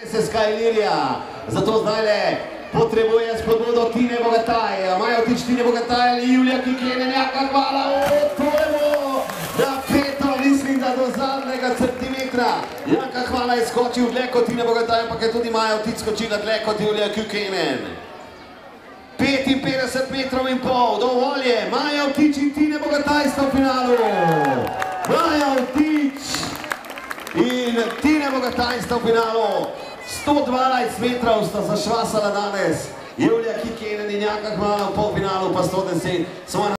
se Skylirja. Zato zdajle potrebuje spodbudo Tine Bogataj. Maja Vtič, Tine Bogataj ali Julija Kiklenjaka, hvala. To je bo na peto, mislim, da do zadnjega centimetra. Jaka hvala je skočil dlje kot Tine Bogataj, ampak je tudi Maja Vtič skočila dlje kot Julija Kiklenjen. 55 metrov in pol, dovolj je. Maja Vtič in Tine Bogataj sta v finalu. Maja Vtič in Tine Bogataj sta v finalu. 112 metrov sta zašvasala danes. Julija Kiklenjen in Jaka hvala, v polfinalu pa 110.